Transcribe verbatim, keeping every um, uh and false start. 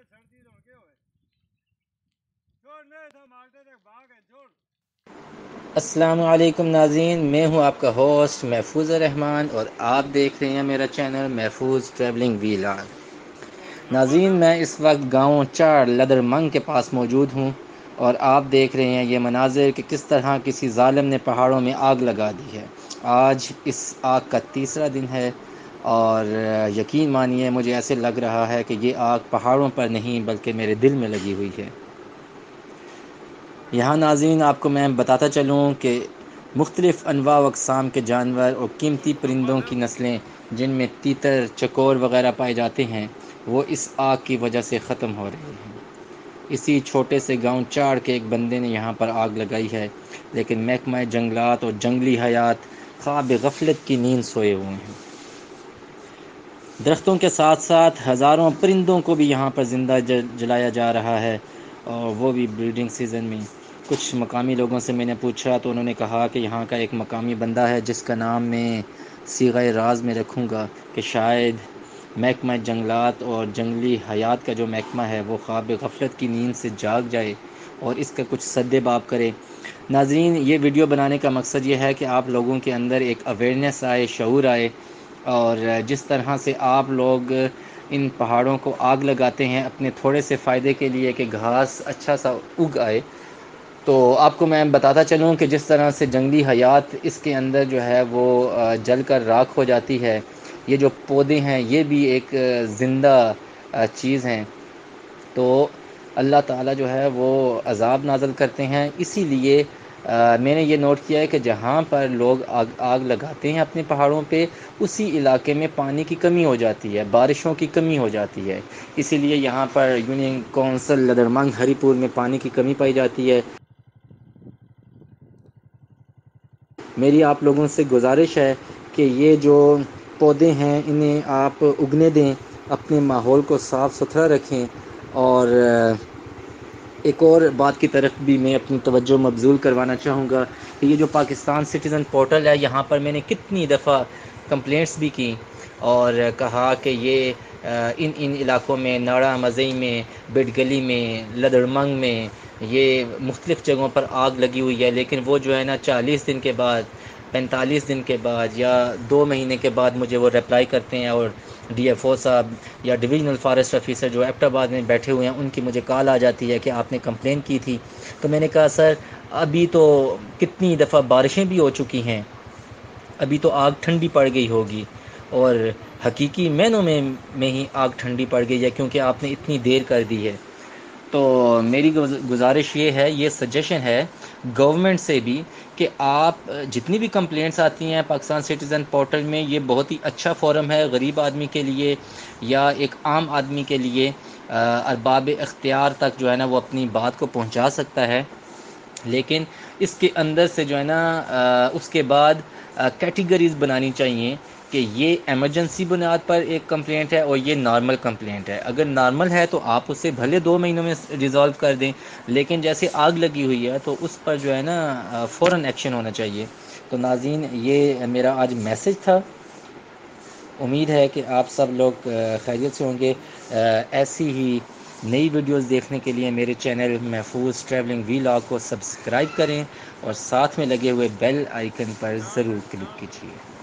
السلام علیکم ناظرین، میں ہوں آپ کا ہوسٹ محفوظ الرحمان اور آپ دیکھ رہے ہیں میرا چینل محفوظ ٹریولنگ ویلاگ۔ ناظرین، میں اس وقت گاؤں چار لدر منگ کے پاس موجود ہوں اور آپ دیکھ رہے ہیں یہ مناظر کہ کس طرح کسی ظالم نے پہاڑوں میں آگ لگا دی ہے۔ آج اس آگ کا تیسرا دن ہے اور یقین مانیے مجھے ایسے لگ رہا ہے کہ یہ آگ پہاڑوں پر نہیں بلکہ میرے دل میں لگی ہوئی ہے۔ یہاں ناظرین آپ کو میں بتاتا چلوں کہ مختلف انواع و اقسام کے جانور اور قیمتی پرندوں کی نسلیں جن میں تیتر، چکور وغیرہ پائے جاتے ہیں وہ اس آگ کی وجہ سے ختم ہو رہے ہیں۔ اسی چھوٹے سے گاؤں چاڑ کے ایک بندے نے یہاں پر آگ لگائی ہے، لیکن محکمہ جنگلات اور جنگلی حیات خواب غفلت کی نیند سوئے ہوئے ہیں۔ درختوں کے ساتھ ساتھ ہزاروں پرندوں کو بھی یہاں پر زندہ جلایا جا رہا ہے، اور وہ بھی بریڈنگ سیزن میں۔ کچھ مقامی لوگوں سے میں نے پوچھا تو انہوں نے کہا کہ یہاں کا ایک مقامی بندہ ہے جس کا نام میں صیغہ راز میں رکھوں گا کہ شاید محکمہ جنگلات اور جنگلی حیات کا جو محکمہ ہے وہ خواب غفلت کی نیند سے جاگ جائے اور اس کا کچھ سد باب کرے۔ ناظرین، یہ ویڈیو بنانے کا مقصد یہ ہے کہ آپ لوگوں کے اندر ایک اویئرنیس آئے، شعور آئے، اور جس طرح سے آپ لوگ ان پہاڑوں کو آگ لگاتے ہیں اپنے تھوڑے سے فائدے کے لیے کہ گھاس اچھا سا اگ آئے، تو آپ کو میں بتاتا چلوں کہ جس طرح سے جنگلی حیات اس کے اندر جو ہے وہ جل کر راکھ ہو جاتی ہے، یہ جو پودے ہیں یہ بھی ایک زندہ چیز ہیں، تو اللہ تعالیٰ جو ہے وہ عذاب نازل کرتے ہیں۔ اسی لیے میں نے یہ نوٹ کیا ہے کہ جہاں پر لوگ آگ آگ لگاتے ہیں اپنے پہاڑوں پہ، اسی علاقے میں پانی کی کمی ہو جاتی ہے، بارشوں کی کمی ہو جاتی ہے، اسی لیے یہاں پر یونین کونسل لدر منگ ہری پور میں پانی کی کمی پائی جاتی ہے۔ میری آپ لوگوں سے گزارش ہے کہ یہ جو پودے ہیں انہیں آپ اگنے دیں، اپنے ماحول کو صاف ستھرا رکھیں، اور ایک اور بات کی طرف بھی میں اپنی توجہ مبذول کروانا چاہوں گا کہ یہ جو پاکستان سٹیزن پورٹل ہے، یہاں پر میں نے کتنی دفعہ کمپلینٹس بھی کی اور کہا کہ یہ ان ان علاقوں میں ناڑا مزئی میں، بٹ گلی میں، لدر منگ میں یہ مختلف جگہوں پر آگ لگی ہوئی ہے، لیکن وہ جو ہے نا چالیس دن کے بعد، پینتالیس دن کے بعد یا دو مہینے کے بعد مجھے وہ ریپلائی کرتے ہیں، اور ڈی ایف او صاحب یا ڈویژنل فارسٹ آفیسر جو ایبٹ آباد میں بیٹھے ہوئے ہیں ان کی مجھے کال آ جاتی ہے کہ آپ نے کمپلین کی تھی۔ تو میں نے کہا سر ابھی تو کتنی دفعہ بارشیں بھی ہو چکی ہیں، ابھی تو آگ ٹھنڈی پڑ گئی ہوگی، اور حقیقی معنوں میں میں ہی آگ ٹھنڈی پڑ گئی ہے کیونکہ آپ نے اتنی دیر کر دی ہے۔ تو میری گزارش یہ ہے، یہ سجیشن ہے گورنمنٹ سے بھی کہ آپ جتنی بھی کمپلینٹس آتی ہیں پاکستان سٹیزن پورٹل میں، یہ بہت ہی اچھا فورم ہے غریب آدمی کے لیے یا ایک عام آدمی کے لیے، ارباب اختیار تک جو ہے نا وہ اپنی بات کو پہنچا سکتا ہے، لیکن اس کے اندر سے جو ہے نا اس کے بعد کیٹیگریز بنانی چاہیے کہ یہ ایمرجنسی بنیاد پر ایک کمپلینٹ ہے اور یہ نارمل کمپلینٹ ہے۔ اگر نارمل ہے تو آپ اسے بھلے دو مہینوں میں ریزالو کر دیں، لیکن جیسے آگ لگی ہوئی ہے تو اس پر جو ہے نا فوراً ایکشن ہونا چاہیے۔ تو ناظرین، یہ میرا آج میسج تھا، امید ہے کہ آپ سب لوگ خیریت سے ہوں گے۔ ایسی ہی نئی ویڈیوز دیکھنے کے لیے میرے چینل محفوظ ٹریولنگ ویلاگ کو سبسکرائب کریں اور ساتھ میں لگے ہوئے بیل آئیکن پر ضرور کلک کیجیے۔